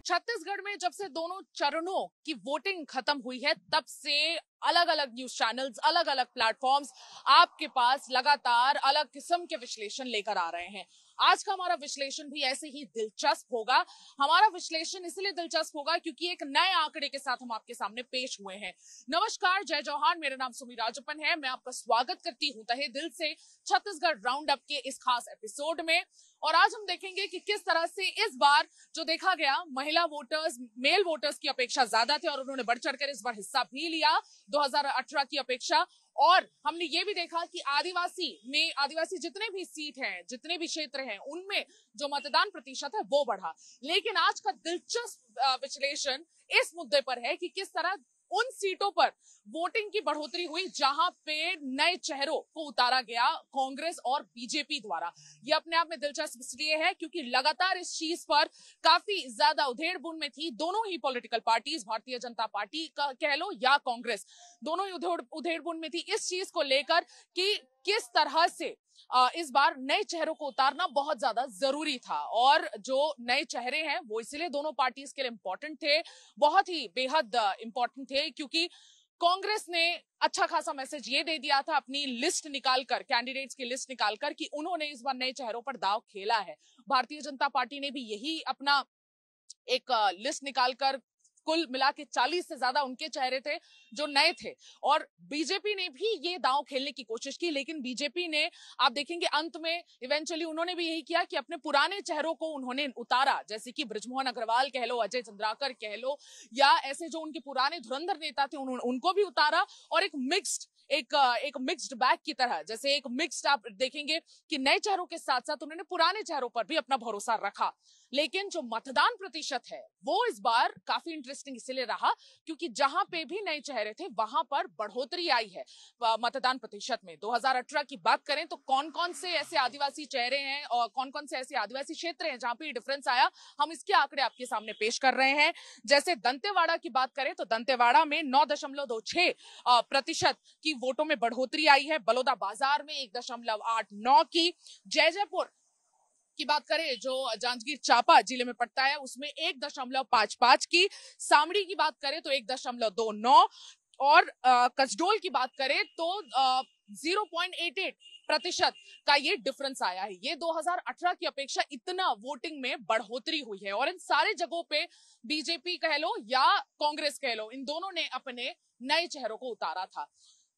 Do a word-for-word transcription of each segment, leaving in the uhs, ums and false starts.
छत्तीसगढ़ में जब से दोनों चरणों की वोटिंग खत्म हुई है तब से अलग अलग न्यूज चैनल्स, अलग अलग प्लेटफॉर्म्स आपके पास लगातार अलग किस्म के विश्लेषण लेकर आ रहे हैं। आज का हमारा विश्लेषण भी ऐसे ही दिलचस्प होगा। हमारा विश्लेषण इसलिए दिलचस्प होगा क्योंकि एक नए आंकड़े के साथ हम आपके सामने पेश हुए हैं। नमस्कार, जय जौहान, मेरा नाम सुमी राजप्पन है। मैं आपका स्वागत करती हूं तहे दिल से छत्तीसगढ़ राउंड अप के इस खास एपिसोड में। और आज हम देखेंगे कि किस तरह से इस बार जो देखा गया, महिला वोटर्स मेल वोटर्स की अपेक्षा ज्यादा थे और उन्होंने बढ़ चढ़कर इस बार हिस्सा भी लिया दो हज़ार अठारह की अपेक्षा। और हमने ये भी देखा कि आदिवासी में आदिवासी जितने भी सीट हैं, जितने भी क्षेत्र हैं, उनमें जो मतदान प्रतिशत है वो बढ़ा। लेकिन आज का दिलचस्प विश्लेषण इस मुद्दे पर है कि किस तरह उन सीटों पर वोटिंग की बढ़ोतरी हुई जहां पे नए चेहरों को उतारा गया कांग्रेस और बीजेपी द्वारा। ये अपने आप में दिलचस्प इसलिए है क्योंकि लगातार इस चीज पर काफी ज्यादा उधेड़-बुन में थी दोनों ही political parties, Bharatiya Janata party का कह लो या कांग्रेस, दोनों ही उधेड़-बुन में थी इस चीज को लेकर कि किस तरह से इस बार नए चेहरों को उतारना बहुत ज्यादा जरूरी था। और जो नए चेहरे हैं वो इसलिए दोनों पार्टीज के लिए इंपॉर्टेंट थे, बहुत ही बेहद इंपॉर्टेंट थे, क्योंकि कांग्रेस ने अच्छा खासा मैसेज ये दे दिया था अपनी लिस्ट निकालकर, कैंडिडेट्स की लिस्ट निकालकर, कि उन्होंने इस बार नए चेहरों पर दांव खेला है। भारतीय जनता पार्टी ने भी यही अपना एक लिस्ट निकालकर, कुल मिला के चालीस से ज्यादा उनके चेहरे थे जो नए थे। और बीजेपी ने भी ये दांव खेलने की कोशिश की, लेकिन बीजेपी ने, आप देखेंगे अंत में इवेंचुअली उन्होंने भी यही किया कि अपने पुराने चेहरों को उन्होंने उतारा, जैसे कि बृजमोहन अग्रवाल कह लो, अजय चंद्राकर कह लो, या ऐसे जो उनके पुराने धुरंधर नेता थे उन्होंने उनको भी उतारा। और एक मिक्स्ड एक एक मिक्स्ड बैग की तरह, जैसे एक मिक्स्ड आप देखेंगे कि नए चेहरों के साथ साथ उन्होंने पुराने चेहरों पर भी अपना भरोसा रखा। लेकिन जो मतदान प्रतिशत है वो इस बार काफी इंटरेस्टिंग इसलिए रहा क्योंकि जहां पे भी नए चेहरे थे वहां पर बढ़ोतरी आई है मतदान प्रतिशत में। दो हज़ार अठारह की बात करें तो कौन कौन से ऐसे आदिवासी चेहरे हैं और कौन कौन से ऐसे आदिवासी क्षेत्र हैं जहां पे डिफरेंस आया, हम इसके आंकड़े आपके सामने पेश कर रहे हैं। जैसे दंतेवाड़ा की बात करें तो दंतेवाड़ा में नौ दशमलव दो छह प्रतिशत की वोटों में बढ़ोतरी आई है। बलौदा बाजार में एक दशमलव आठ नौ की। जयजयपुर की बात करें जो जांजगीर चांपा जिले में पड़ता है उसमें एक दशमलव पांच पांच की। सामड़ी की बात करें तो एक दशमलव दो नौ। और कसडोल की बात करें तो जीरो पॉइंट एट एट प्रतिशत का ये डिफरेंस आया है। ये दो हज़ार अठारह की अपेक्षा इतना वोटिंग में बढ़ोतरी हुई है। और इन सारे जगहों पे बीजेपी कह लो या कांग्रेस कह लो, इन दोनों ने अपने नए चेहरों को उतारा था।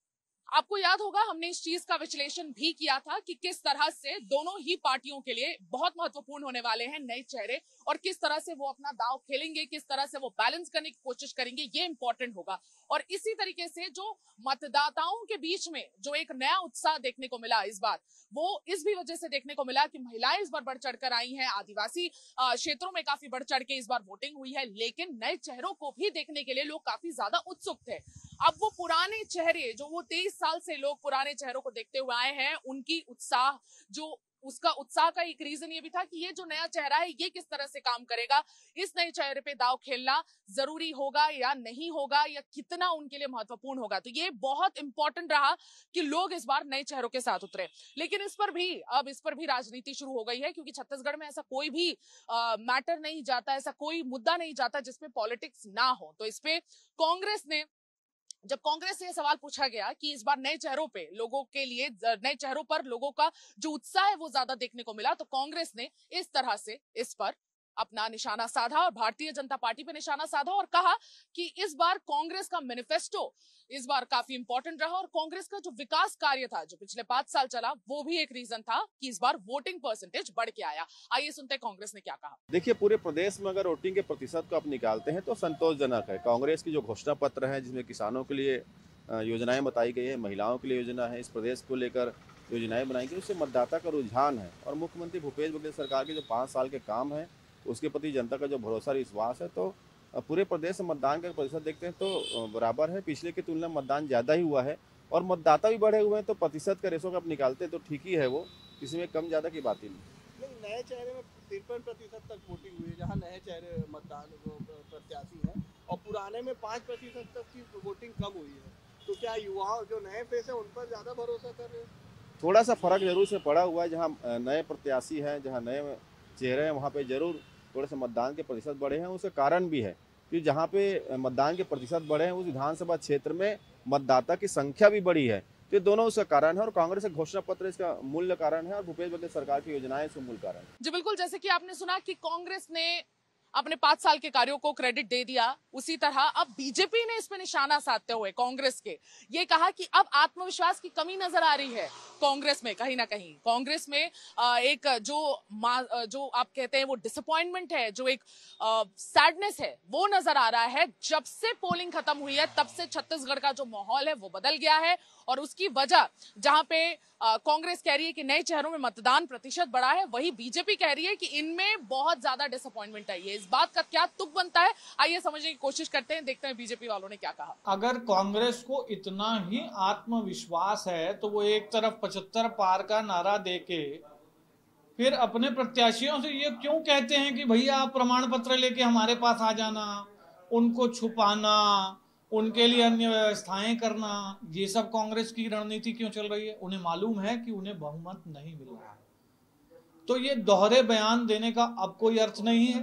आपको याद होगा हमने इस चीज का विश्लेषण भी किया था कि किस तरह से दोनों ही पार्टियों के लिए बहुत महत्वपूर्ण होने वाले हैं नए चेहरे, और किस तरह से वो अपना दांव खेलेंगे, किस तरह से वो बैलेंस करने की कोशिश करेंगे, ये इंपॉर्टेंट होगा। और इसी तरीके से जो मतदाताओं के बीच में जो एक नया उत्साह देखने को मिला इस बार, वो इस भी वजह से देखने को मिला कि महिलाएं इस बार बढ़ चढ़कर आई हैं, आदिवासी क्षेत्रों में काफी बढ़ चढ़ के इस बार वोटिंग हुई है। लेकिन नए चेहरों को भी देखने के लिए लोग काफी ज्यादा उत्सुक थे। अब वो पुराने चेहरे जो वो तेईस साल से लोग पुराने चेहरों को देखते हुए आए हैं, उनकी उत्साह जो उसका उत्साह का एक रीजन ये भी था कि ये जो नया चेहरा है ये किस तरह से काम करेगा, इस नए चेहरे पे दांव खेलना जरूरी होगा या नहीं होगा, या कितना उनके लिए महत्वपूर्ण होगा। तो ये बहुत इंपॉर्टेंट रहा कि लोग इस बार नए चेहरों के साथ उतरे। लेकिन इस पर भी अब इस पर भी राजनीति शुरू हो गई है, क्योंकि छत्तीसगढ़ में ऐसा कोई भी आ, मैटर नहीं जाता, ऐसा कोई मुद्दा नहीं जाता जिसपे पॉलिटिक्स ना हो। तो इस पे कांग्रेस ने, जब कांग्रेस से यह सवाल पूछा गया कि इस बार नए चेहरों पे लोगों के लिए, नए चेहरों पर लोगों का जो उत्साह है वो ज्यादा देखने को मिला, तो कांग्रेस ने इस तरह से इस पर अपना निशाना साधा और भारतीय जनता पार्टी पे निशाना साधा और कहा कि इस बार कांग्रेस का मैनिफेस्टो इस बार काफी इंपॉर्टेंट रहा। और कांग्रेस का जो विकास कार्य था जो पिछले पांच साल चला, वो भी एक रीजन था कि इस बार वोटिंग परसेंटेज बढ़ के आया। आइए सुनते हैं कांग्रेस ने क्या कहा। देखिए, पूरे प्रदेश में अगर वोटिंग के प्रतिशत को आप निकालते हैं तो संतोषजनक है। कांग्रेस की जो घोषणा पत्र है जिसमें किसानों के लिए योजनाएं बताई गई है, महिलाओं के लिए योजना है, इस प्रदेश को लेकर योजनाएं बनाई गई, उससे मतदाता का रुझान है। और मुख्यमंत्री भूपेश बघेल सरकार के जो पाँच साल के काम है उसके प्रति जनता का जो भरोसा विश्वास है, तो पूरे प्रदेश में मतदान का प्रतिशत देखते हैं तो बराबर है। पिछले की तुलना में मतदान ज़्यादा ही हुआ है और मतदाता भी बढ़े हुए हैं, तो प्रतिशत का रेशो का आप निकालते हैं तो ठीक ही है, वो इसमें कम ज़्यादा की बात ही नहीं। नहीं, नए चेहरे में तिरपन प्रतिशत तक वोटिंग हुई है जहाँ नए चेहरे मतदान प्रत्याशी हैं, और पुराने में पाँच प्रतिशत तक की वोटिंग कम हुई है। तो क्या युवा जो नए फेस है उन पर ज़्यादा भरोसा कर रहे हैं? थोड़ा सा फर्क जरूर से पड़ा हुआ है। जहाँ नए प्रत्याशी हैं, जहाँ नए चेहरे हैं, वहाँ पे जरूर थोड़े से मतदान के प्रतिशत बढ़े हैं, उसका कारण भी है कि जहाँ पे मतदान के प्रतिशत बढ़े हैं उस विधानसभा क्षेत्र में मतदाता की संख्या भी बढ़ी है। तो ये दोनों उसका कारण है और कांग्रेस का घोषणा पत्र इसका मूल कारण है और भूपेश बघेल सरकार की योजनाएं इसका मूल कारण है। जी बिल्कुल, जैसे कि आपने सुना कि कांग्रेस ने अपने पांच साल के कार्यों को क्रेडिट दे दिया, उसी तरह अब बीजेपी ने इस पे निशाना साधते हुए कांग्रेस के ये कहा कि अब आत्मविश्वास की कमी नजर आ रही है कांग्रेस में। कहीं ना कहीं कांग्रेस में एक जो जो आप कहते हैं वो डिसअपॉइंटमेंट है, जो एक सैडनेस है, वो नजर आ रहा है। जब से पोलिंग खत्म हुई है तब से छत्तीसगढ़ का जो माहौल है वो बदल गया है और उसकी वजह जहां पे कांग्रेस कह रही है कि नए चेहरों में मतदान प्रतिशत बढ़ा है, वही बीजेपी कह रही है कि इनमें बहुत ज्यादा डिसअपॉइंटमेंट आई है। इस बात का क्या तुक बनता है, आइए समझने की कोशिश करते हैं, देखते हैं बीजेपी वालों ने क्या कहा। अगर कांग्रेस को इतना ही आत्मविश्वास है तो वो एक तरफ पचहत्तर पार का नारा देके फिर अपने प्रत्याशियों से ये क्यों कहते हैं कि भैया आप प्रमाण पत्र लेके हमारे पास आ जाना, उनको छुपाना, उनके लिए अन्य व्यवस्थाएं करना, ये सब कांग्रेस की रणनीति क्यों चल रही है? उन्हें मालूम है कि उन्हें बहुमत नहीं मिल रहा है। तो ये दोहरे बयान देने का अब कोई अर्थ नहीं है।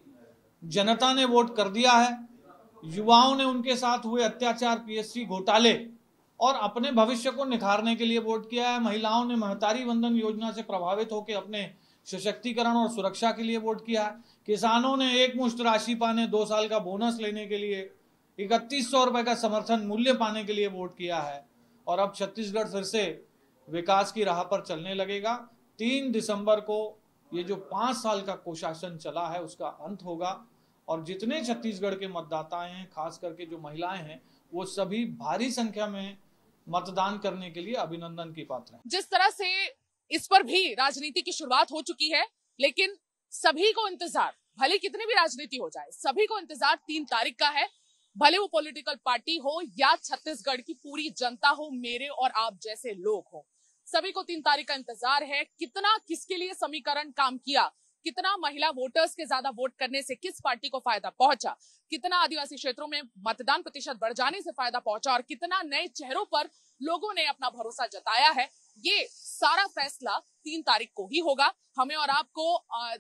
जनता ने वोट कर दिया है, युवाओं ने उनके साथ हुए अत्याचार, पीएससी घोटाले और अपने भविष्य को निखारने के लिए वोट किया है। महिलाओं ने महतारी वंदन योजना से प्रभावित होकर अपने सशक्तिकरण और सुरक्षा के लिए वोट किया है। किसानों ने एक मुश्त राशि पाने, दो साल का बोनस लेने के लिए, इकतीस सौ रुपए का समर्थन मूल्य पाने के लिए वोट किया है। और अब छत्तीसगढ़ फिर से विकास की राह पर चलने लगेगा। तीन दिसंबर को ये जो पांच साल का कुशासन चला है उसका अंत होगा और जितने छत्तीसगढ़ के मतदाता हैं, खास करके जो महिलाएं हैं, वो सभी भारी संख्या में मतदान करने के लिए अभिनंदन की पात्र हैं। जिस तरह से इस पर भी राजनीति की शुरुआत हो चुकी है, लेकिन सभी को इंतजार, भले कितनी भी राजनीति हो जाए, सभी को इंतजार तीन तारीख का है। भले वो पॉलिटिकल पार्टी हो या छत्तीसगढ़ की पूरी जनता हो, मेरे और आप जैसे लोग हो, सभी को तीन तारीख का इंतजार है। कितना किसके लिए समीकरण काम किया, कितना महिला वोटर्स के ज्यादा वोट करने से किस पार्टी को फायदा पहुंचा, कितना आदिवासी क्षेत्रों में मतदान प्रतिशत बढ़ जाने से फायदा पहुंचा और कितना नए चेहरों पर लोगों ने अपना भरोसा जताया है, ये सारा फैसला तीन तारीख को ही होगा। हमें और आपको आ,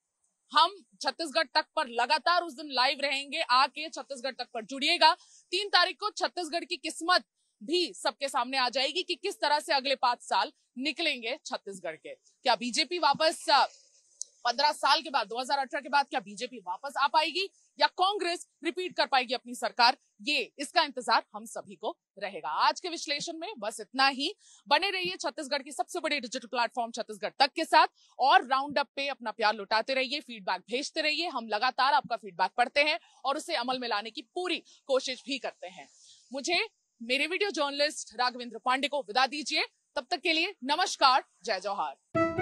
हम छत्तीसगढ़ तक पर लगातार उस दिन लाइव रहेंगे, आके छत्तीसगढ़ तक पर जुड़िएगा। तीन तारीख को छत्तीसगढ़ की किस्मत भी सबके सामने आ जाएगी कि किस तरह से अगले पांच साल निकलेंगे छत्तीसगढ़ के। क्या बीजेपी वापस पंद्रह साल के बाद, दो हज़ार अठारह के बाद क्या बीजेपी वापस आ पाएगी या कांग्रेस रिपीट कर पाएगी अपनी सरकार, ये इसका इंतजार हम सभी को रहेगा। आज के विश्लेषण में बस इतना ही। बने रहिए छत्तीसगढ़ की सबसे बड़ी डिजिटल प्लेटफॉर्म छत्तीसगढ़ तक के साथ और राउंड अप पे अपना प्यार लुटाते रहिए, फीडबैक भेजते रहिए। हम लगातार आपका फीडबैक पढ़ते हैं और उसे अमल में लाने की पूरी कोशिश भी करते हैं। मुझे मेरे वीडियो जर्नलिस्ट राघवेंद्र पांडे को विदा दीजिए, तब तक के लिए नमस्कार, जय जौहार।